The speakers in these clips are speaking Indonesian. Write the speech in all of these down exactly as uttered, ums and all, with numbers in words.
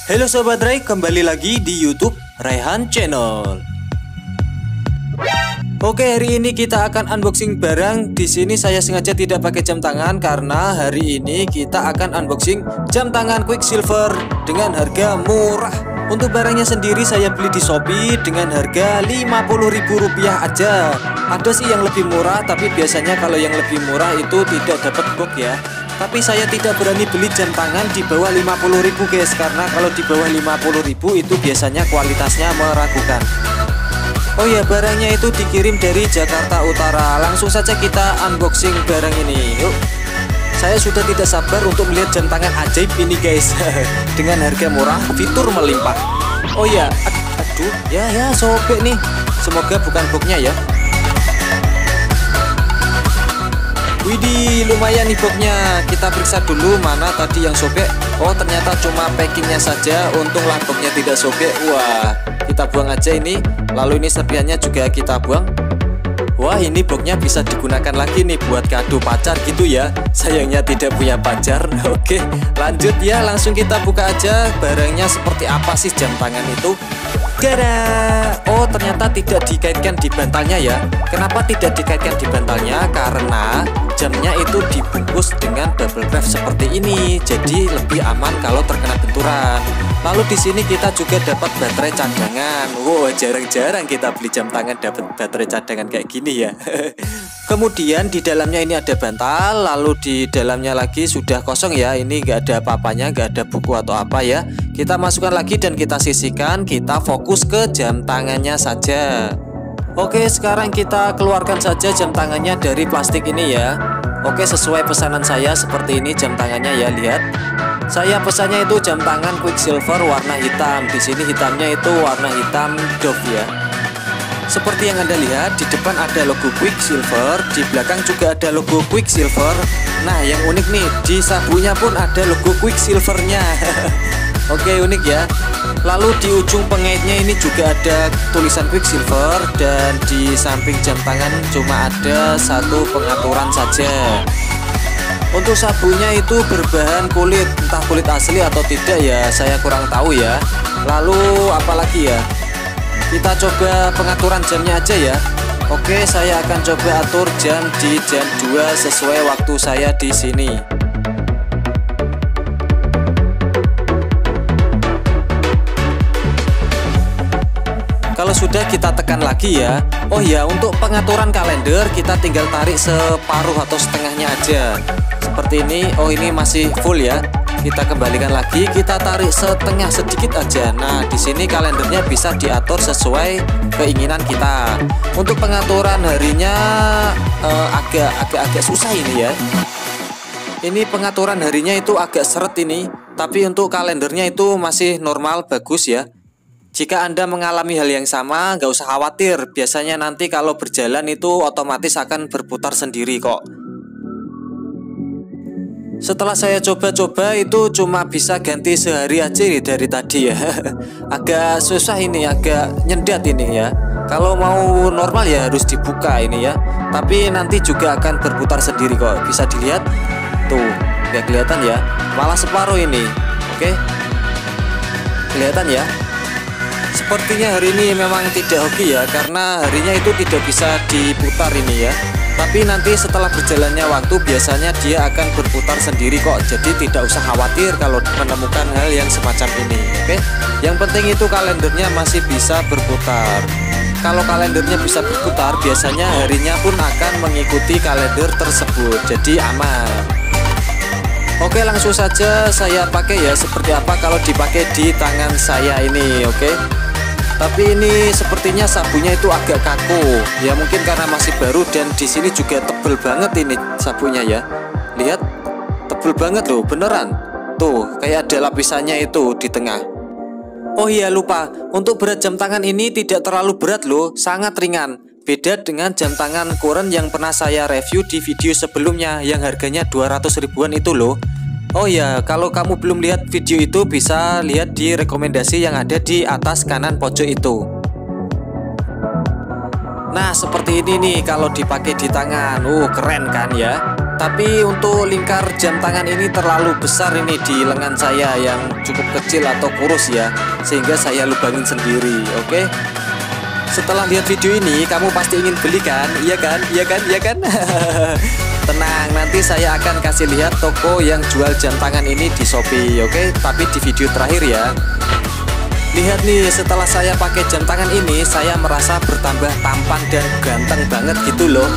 Halo Sobat Ray, kembali lagi di YouTube Raihan Channel. Oke, hari ini kita akan unboxing barang. Di sini saya sengaja tidak pakai jam tangan karena hari ini kita akan unboxing jam tangan Quicksilver dengan harga murah. Untuk barangnya sendiri saya beli di Shopee dengan harga lima puluh ribu rupiah aja. Ada sih yang lebih murah, tapi biasanya kalau yang lebih murah itu tidak dapat box ya. Tapi saya tidak berani beli jam tangan di bawah lima puluh ribu guys, karena kalau di bawah lima puluh ribu itu biasanya kualitasnya meragukan. Oh ya, barangnya itu dikirim dari Jakarta Utara. Langsung saja kita unboxing barang ini. Yuk. Saya sudah tidak sabar untuk melihat jam tangan ajaib ini guys. Dengan harga murah, fitur melimpah. Oh ya, aduh, ya ya sobek nih. Semoga bukan boxnya ya. Widih, lumayan nih boxnya. Kita periksa dulu mana tadi yang sobek. Oh, ternyata cuma packingnya saja. Untunglah boxnya tidak sobek. Wah, kita buang aja ini. Lalu ini serpihannya juga kita buang. Wah, ini boxnya bisa digunakan lagi nih buat kado pacar gitu ya. Sayangnya tidak punya pacar. Oke, lanjut ya. Langsung kita buka aja. Barangnya seperti apa sih jam tangan itu? Dadah! Oh, ternyata tidak dikaitkan di bantalnya ya. Kenapa tidak dikaitkan di bantalnya? Karena jamnya itu dibungkus dengan bubble wrap seperti ini. Jadi lebih aman kalau terkena benturan. Lalu di sini kita juga dapat baterai cadangan. Wow, jarang-jarang kita beli jam tangan dapat baterai cadangan kayak gini ya. Kemudian di dalamnya ini ada bantal. Lalu di dalamnya lagi sudah kosong ya. Ini nggak ada apa-apanya, nggak ada buku atau apa ya. Kita masukkan lagi dan kita sisihkan. Kita fokus ke jam tangannya saja. Oke, sekarang kita keluarkan saja jam tangannya dari plastik ini ya. Oke, sesuai pesanan saya seperti ini jam tangannya ya, lihat. Saya pesannya itu jam tangan Quicksilver warna hitam. Di sini hitamnya itu warna hitam Dove ya. Seperti yang Anda lihat, di depan ada logo Quicksilver, di belakang juga ada logo Quicksilver. Nah, yang unik nih, di sabunnya pun ada logo Quicksilvernya. Oke, unik ya. Lalu di ujung pengaitnya ini juga ada tulisan Quicksilver. Dan di samping jam tangan cuma ada satu pengaturan saja. Untuk sabunnya itu berbahan kulit, entah kulit asli atau tidak ya, saya kurang tahu ya. Lalu apalagi ya, kita coba pengaturan jamnya aja ya. Oke, saya akan coba atur jam di jam dua sesuai waktu saya di sini. Kalau sudah kita tekan lagi ya. Oh ya, untuk pengaturan kalender kita tinggal tarik separuh atau setengahnya aja. Seperti ini. Oh, ini masih full ya. Kita kembalikan lagi, kita tarik setengah sedikit aja. Nah, di sini kalendernya bisa diatur sesuai keinginan kita. Untuk pengaturan harinya eh, agak agak agak susah ini ya. Ini pengaturan harinya itu agak seret ini. Tapi untuk kalendernya itu masih normal, bagus ya. Jika Anda mengalami hal yang sama, nggak usah khawatir. Biasanya nanti kalau berjalan itu otomatis akan berputar sendiri kok. Setelah saya coba-coba itu cuma bisa ganti sehari aja nih dari tadi ya. Agak susah ini, agak nyendat ini ya. Kalau mau normal ya harus dibuka ini ya. Tapi nanti juga akan berputar sendiri kok. Bisa dilihat tuh, nggak kelihatan ya. Malah separuh ini. Oke, kelihatan ya. Sepertinya hari ini memang tidak oke ya, karena harinya itu tidak bisa diputar ini ya. Tapi nanti setelah berjalannya waktu biasanya dia akan berputar sendiri kok. Jadi tidak usah khawatir kalau menemukan hal yang semacam ini. Oke, yang penting itu kalendernya masih bisa berputar. Kalau kalendernya bisa berputar, biasanya harinya pun akan mengikuti kalender tersebut. Jadi aman. Oke, langsung saja saya pakai ya. Seperti apa kalau dipakai di tangan saya ini. Oke, tapi ini sepertinya sabunnya itu agak kaku ya, mungkin karena masih baru. Dan di sini juga tebel banget ini sabunnya ya. Lihat, tebel banget loh, beneran. Tuh, kayak ada lapisannya itu di tengah. Oh iya, lupa, untuk berat jam tangan ini tidak terlalu berat loh, sangat ringan. Beda dengan jam tangan Kuren yang pernah saya review di video sebelumnya yang harganya dua ratus ribuan itu loh. Oh ya, kalau kamu belum lihat video itu bisa lihat di rekomendasi yang ada di atas kanan pojok itu. Nah, seperti ini nih kalau dipakai di tangan. Uh, keren kan ya. Tapi untuk lingkar jam tangan ini terlalu besar ini di lengan saya yang cukup kecil atau kurus ya, sehingga saya lubangin sendiri. Oke. Setelah lihat video ini kamu pasti ingin beli kan? Iya kan? Iya kan? Iya kan? Tenang, nanti saya akan kasih lihat toko yang jual jam tangan ini di Shopee. Oke, tapi di video terakhir ya. Lihat nih, setelah saya pakai jam tangan ini saya merasa bertambah tampan dan ganteng banget gitu loh.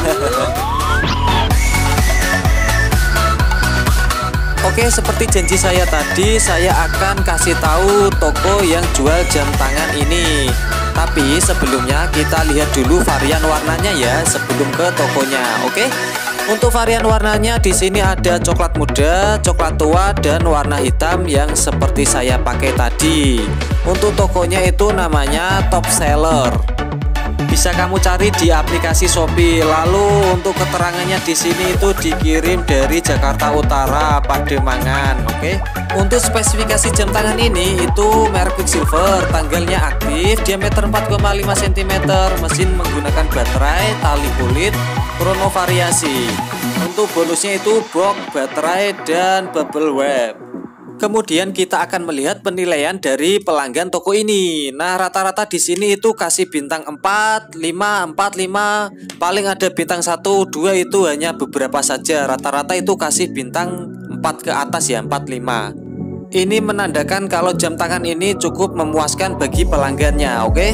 Oke, seperti janji saya tadi, saya akan kasih tahu toko yang jual jam tangan ini. Tapi sebelumnya kita lihat dulu varian warnanya ya sebelum ke tokonya. Oke. Untuk varian warnanya di sini ada coklat muda, coklat tua, dan warna hitam yang seperti saya pakai tadi. Untuk tokonya itu namanya Top Seller. Bisa kamu cari di aplikasi Shopee. Lalu untuk keterangannya di sini itu dikirim dari Jakarta Utara, Pademangan. Oke. Untuk spesifikasi jam tangan ini itu merek Quicksilver, tanggalnya aktif, diameter empat koma lima sentimeter, mesin menggunakan baterai, tali kulit, krono variasi. Untuk bonusnya itu box, baterai, dan bubble wrap. Kemudian kita akan melihat penilaian dari pelanggan toko ini. Nah, rata-rata di sini itu kasih bintang empat, lima, empat, lima. Paling ada bintang satu, dua itu hanya beberapa saja. Rata-rata itu kasih bintang empat ke atas ya, empat, lima. Ini menandakan kalau jam tangan ini cukup memuaskan bagi pelanggannya, oke?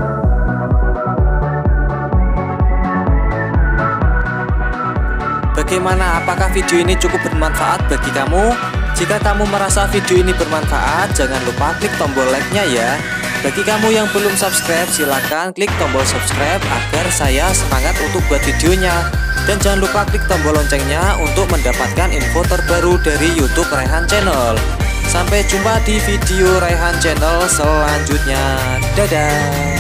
Bagaimana? Apakah video ini cukup bermanfaat bagi kamu? Jika kamu merasa video ini bermanfaat, jangan lupa klik tombol like-nya ya. Bagi kamu yang belum subscribe, silahkan klik tombol subscribe agar saya semangat untuk buat videonya. Dan jangan lupa klik tombol loncengnya untuk mendapatkan info terbaru dari YouTube Raihan Channel. Sampai jumpa di video Raihan Channel selanjutnya. Dadah.